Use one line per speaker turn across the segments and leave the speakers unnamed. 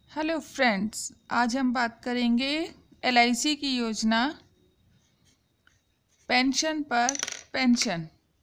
Hello friends, आज हम बात करेंगे LIC की योजना पेंशन पर पेंशन।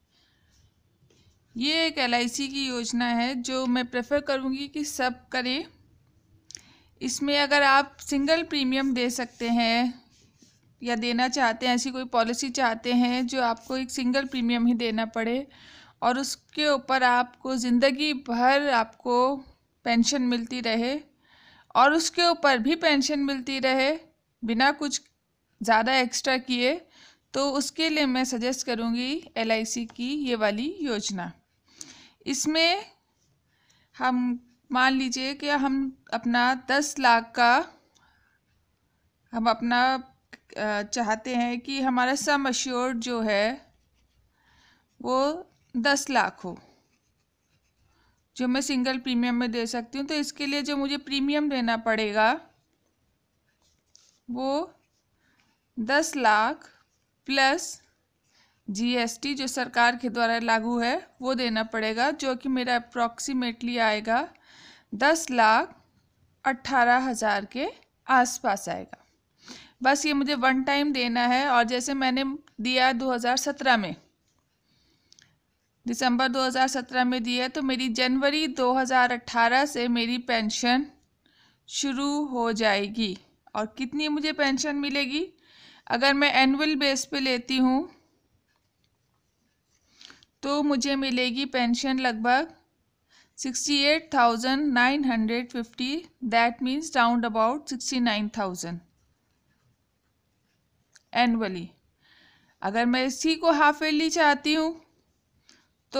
ये एक LIC की योजना है जो मैं प्रेफर करूँगी कि सब करें। इसमें अगर आप सिंगल प्रीमियम दे सकते हैं या देना चाहते हैं, ऐसी कोई पॉलिसी चाहते हैं जो आपको एक सिंगल प्रीमियम ही देना पड़े और उसके ऊपर आपको ज़िंदगी भर आपको पेंशन मिलती रहे और उसके ऊपर भी पेंशन मिलती रहे बिना कुछ ज़्यादा एक्स्ट्रा किए, तो उसके लिए मैं सजेस्ट करूँगी LIC की ये वाली योजना। इसमें हम मान लीजिए कि हम अपना 10 लाख का हम अपना चाहते हैं कि हमारा सम अश्योर्ड जो है वो 10 लाख हो, जो मैं सिंगल प्रीमियम में दे सकती हूँ। तो इसके लिए जो मुझे प्रीमियम देना पड़ेगा वो 10 लाख प्लस GST जो सरकार के द्वारा लागू है वो देना पड़ेगा, जो कि मेरा अप्रॉक्सीमेटली आएगा 10,18,000 के आसपास आएगा। बस ये मुझे वन टाइम देना है। और जैसे मैंने दिया 2017 में, दिसंबर 2017 में दिया, तो मेरी जनवरी 2018 से मेरी पेंशन शुरू हो जाएगी। और कितनी मुझे पेंशन मिलेगी? अगर मैं एनुअल बेस पे लेती हूँ तो मुझे मिलेगी पेंशन लगभग 68,950, that means round about 69,000 annually. अगर मैं इसी को हाफ ईयरली चाहती हूँ तो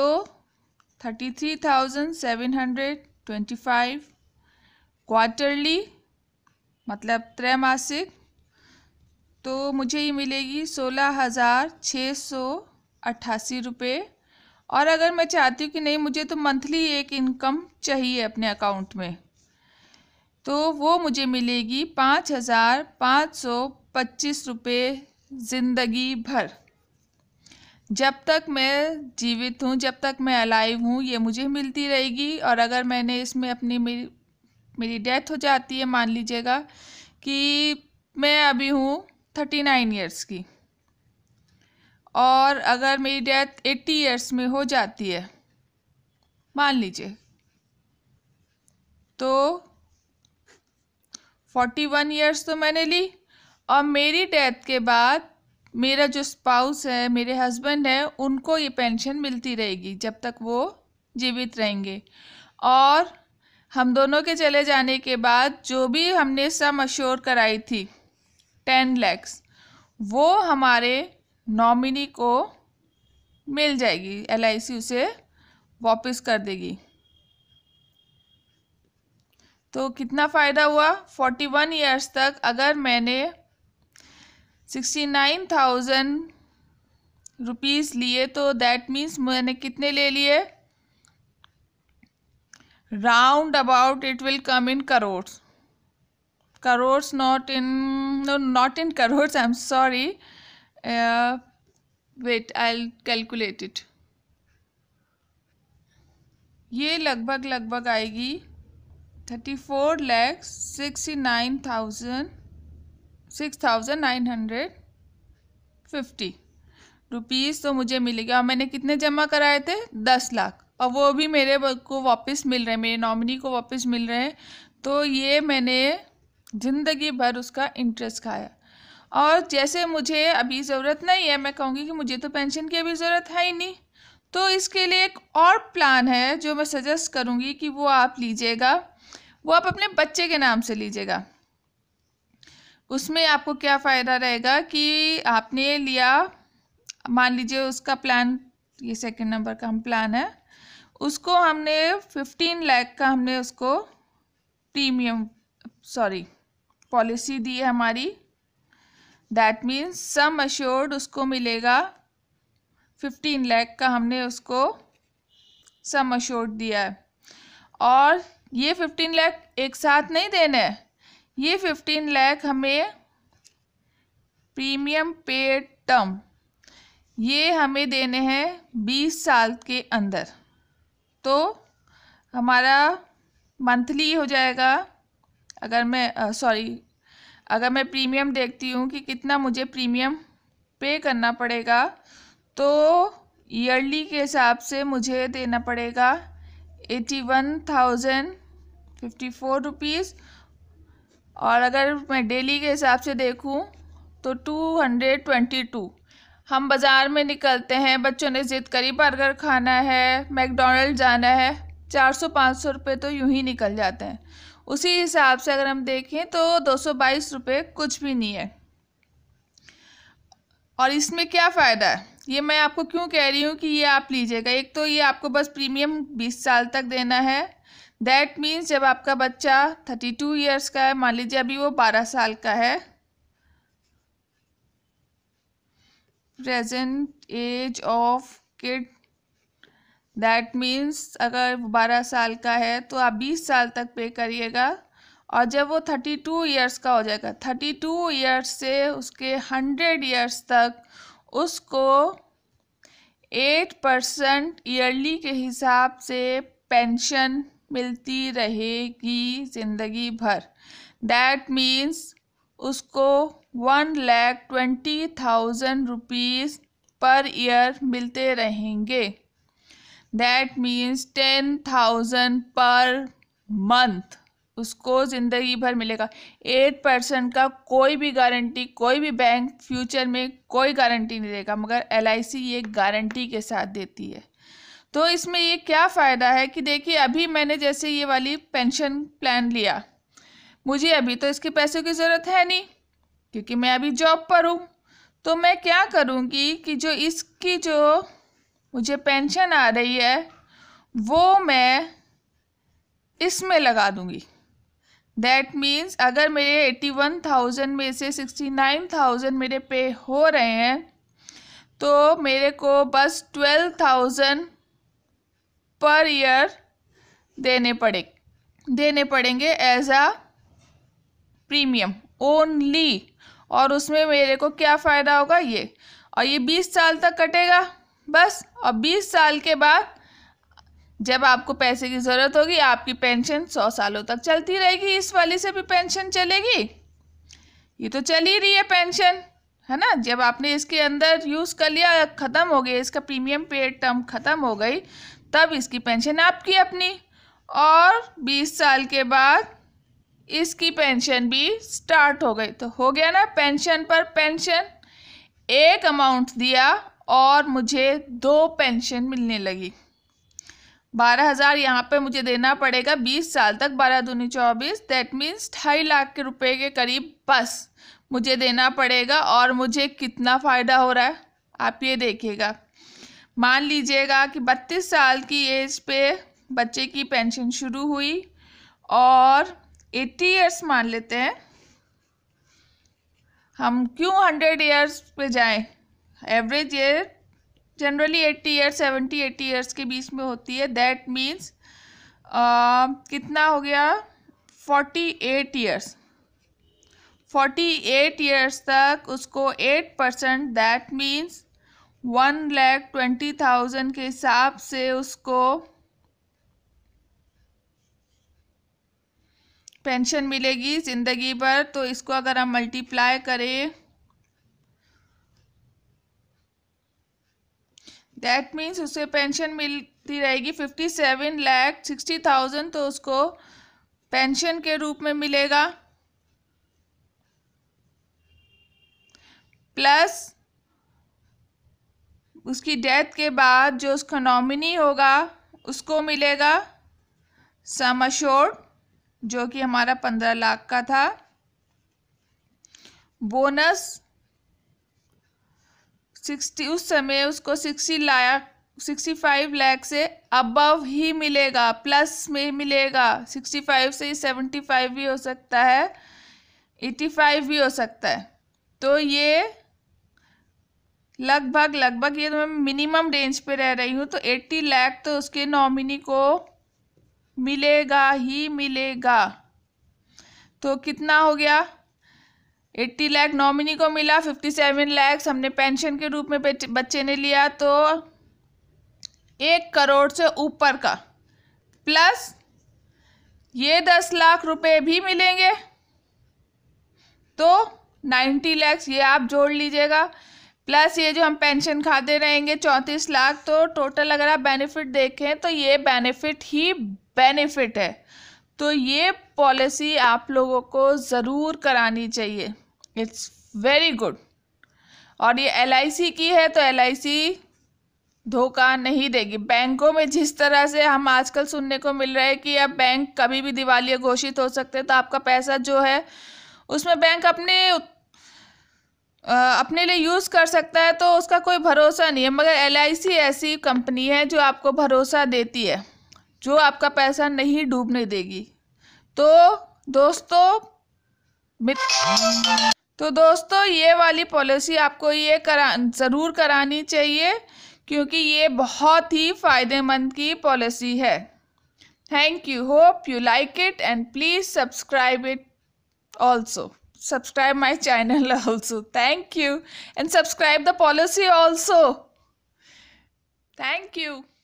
33,725, क्वार्टरली मतलब त्रैमासिक तो मुझे ये मिलेगी 16,688 रुपये। और अगर मैं चाहती हूँ कि नहीं, मुझे तो मंथली एक इनकम चाहिए अपने अकाउंट में, तो वो मुझे मिलेगी 5,525 रुपये ज़िंदगी भर। जब तक मैं जीवित हूँ, जब तक मैं अलाइव हूँ, ये मुझे मिलती रहेगी। और अगर मैंने इसमें अपनी मेरी डेथ हो जाती है, मान लीजिएगा कि मैं अभी हूँ 39 इयर्स की, और अगर मेरी डेथ 80 इयर्स में हो जाती है मान लीजिए, तो 41 इयर्स तो मैंने ली, और मेरी डेथ के बाद मेरा जो स्पाउस है, मेरे हस्बैंड है, उनको ये पेंशन मिलती रहेगी जब तक वो जीवित रहेंगे। और हम दोनों के चले जाने के बाद जो भी हमने सम अश्योर कराई थी 10 लाख, वो हमारे नॉमिनी को मिल जाएगी, LIC उसे वापस कर देगी। तो कितना फ़ायदा हुआ? 41 इयर्स तक अगर मैंने 69,000 रुपीज़ लिए तो दैट मीन्स मैंने कितने ले लिए? Round about it will come in crores. Crores not in crores, I am sorry, wait I will calculate it. ये लगभग आएगी 34,69,6,950 रुपीज़ तो मुझे मिलेगा। और मैंने कितने जमा कराए थे? 10 लाख, और वो भी मेरे को वापस मिल रहे हैं, मेरे नॉमिनी को वापस मिल रहे हैं। तो ये मैंने ज़िंदगी भर उसका इंटरेस्ट खाया। और जैसे मुझे अभी ज़रूरत नहीं है, मैं कहूँगी कि मुझे तो पेंशन की अभी ज़रूरत है ही नहीं, तो इसके लिए एक और प्लान है जो मैं सजेस्ट करूँगी कि वो आप लीजिएगा। वो आप अपने बच्चे के नाम से लीजिएगा। उसमें आपको क्या फ़ायदा रहेगा कि आपने लिया, मान लीजिए उसका प्लान, ये सेकंड नंबर का हम प्लान है, उसको हमने 15 लाख का हमने उसको पॉलिसी दी है हमारी। दैट मीन्स सम अश्योर्ड उसको मिलेगा 15 लाख का, हमने उसको सम अश्योर्ड दिया है। और ये 15 लाख एक साथ नहीं देने हैं, ये 15 लाख हमें प्रीमियम पेड टर्म ये हमें देने हैं 20 साल के अंदर। तो हमारा मंथली हो जाएगा अगर मैं अगर मैं प्रीमियम देखती हूँ कि कितना मुझे प्रीमियम पे करना पड़ेगा, तो ईयरली के हिसाब से मुझे देना पड़ेगा 81,054 रुपीज़, और अगर मैं डेली के हिसाब से देखूं तो 222। हम बाज़ार में निकलते हैं, बच्चों ने ज़िद करी बर्गर खाना है, मैकडोनल्ड जाना है, 400-500 रुपये तो यूं ही निकल जाते हैं। उसी हिसाब से अगर हम देखें तो 222 रुपये कुछ भी नहीं है। और इसमें क्या फ़ायदा है, ये मैं आपको क्यों कह रही हूँ कि ये आप लीजिएगा। एक तो ये आपको बस प्रीमियम 20 साल तक देना है। दैट मीन्स जब आपका बच्चा 32 ईयर्स का है, मान लीजिए अभी वो 12 साल का है, present age of kid, that means अगर 12 साल का है तो आप 20 साल तक पे करिएगा, और जब वो 32 ईयर्स का हो जाएगा, 32 ईयर्स से उसके 100 ईयर्स तक उसको 8% ईयरली के हिसाब से पेंशन मिलती रहेगी ज़िंदगी भर। दैट मीन्स उसको 1,20,000 रुपीज़ पर ईयर मिलते रहेंगे। दैट मीन्स 10,000 पर मंथ उसको ज़िंदगी भर मिलेगा। 8% का कोई भी गारंटी, कोई भी बैंक फ्यूचर में कोई गारंटी नहीं देगा, मगर LIC ये गारंटी के साथ देती है। तो इसमें ये क्या फ़ायदा है कि देखिए, अभी मैंने जैसे ये वाली पेंशन प्लान लिया, मुझे अभी तो इसके पैसों की ज़रूरत है नहीं क्योंकि मैं अभी जॉब पर हूँ। तो मैं क्या करूँगी कि जो इसकी जो मुझे पेंशन आ रही है वो मैं इसमें लगा दूँगी। दैट मीन्स अगर मेरे 81,000 में से 69,000 मेरे पे हो रहे हैं, तो मेरे को बस 12,000 पर ईयर देने पड़ेंगे एज आ प्रीमियम ओनली। और उसमें मेरे को क्या फ़ायदा होगा ये, और ये 20 साल तक कटेगा बस। और 20 साल के बाद जब आपको पैसे की ज़रूरत होगी, आपकी पेंशन 100 सालों तक चलती रहेगी। इस वाली से भी पेंशन चलेगी, ये तो चल ही रही है पेंशन, है ना। जब आपने इसके अंदर यूज़ कर लिया, ख़त्म हो गया, इसका प्रीमियम पेड टर्म ख़त्म हो गई, तब इसकी पेंशन आपकी अपनी। और 20 साल के बाद इसकी पेंशन भी स्टार्ट हो गई। तो हो गया ना, पेंशन पर पेंशन। एक अमाउंट दिया और मुझे 2 पेंशन मिलने लगी। 12,000 यहाँ पे मुझे देना पड़ेगा 20 साल तक, 12 दूनी 24, दैट मीन्स 2.5 लाख के रुपए के करीब बस मुझे देना पड़ेगा। और मुझे कितना फ़ायदा हो रहा है आप ये देखिएगा। मान लीजिएगा कि 32 साल की एज पे बच्चे की पेंशन शुरू हुई और 80 ईयर्स मान लेते हैं हम, क्यों 100 ईयर्स पे जाएं। Average year generally 80 years, 70-80 years के बीच में होती है। दैट मीन्स कितना हो गया, 48 ईयर्स। 48 ईयर्स तक उसको 8%, दैट मीन्स 1,20,000 के हिसाब से उसको पेंशन मिलेगी ज़िंदगी भर। तो इसको अगर हम मल्टीप्लाई करें, दैट मीन्स उसे पेंशन मिलती रहेगी 57,60,000, तो उसको पेंशन के रूप में मिलेगा। प्लस उसकी डेथ के बाद जो उसका नॉमिनी होगा उसको मिलेगा सम अश्योर्ड, जो कि हमारा 15 लाख का था। बोनस 60, उस समय उसको 65 लाख से अबव ही मिलेगा, प्लस में मिलेगा। 65 से 75 भी हो सकता है, 85 भी हो सकता है। तो ये लगभग ये तो मैं मिनिमम रेंज पे रह रही हूँ, तो 80 लाख तो उसके नॉमिनी को मिलेगा ही मिलेगा। तो कितना हो गया, 80 लाख नॉमिनी को मिला, 57 लाख हमने पेंशन के रूप में बच्चे ने लिया, तो 1 करोड़ से ऊपर का, प्लस ये 10 लाख रुपए भी मिलेंगे, तो 90 लाख ये आप जोड़ लीजिएगा, प्लस ये जो हम पेंशन खाते रहेंगे 34 लाख, तो टोटल अगर आप बेनिफिट देखें तो ये बेनिफिट ही बेनिफिट है। तो ये पॉलिसी आप लोगों को ज़रूर करानी चाहिए, इट्स वेरी गुड। और ये LIC की है, तो LIC धोखा नहीं देगी। बैंकों में जिस तरह से हम आजकल सुनने को मिल रहा है कि अब बैंक कभी भी दिवालिया घोषित हो सकते हैं, तो आपका पैसा जो है उसमें बैंक अपने लिए यूज़ कर सकता है, तो उसका कोई भरोसा नहीं है। मगर LIC ऐसी कंपनी है जो आपको भरोसा देती है, जो आपका पैसा नहीं डूबने देगी। तो दोस्तों ये वाली पॉलिसी आपको ये ज़रूर करानी चाहिए, क्योंकि ये बहुत ही फ़ायदेमंद की पॉलिसी है। Thank you, hope you like it and please subscribe it also. Subscribe my channel also. Thank you, and subscribe the policy also. Thank you.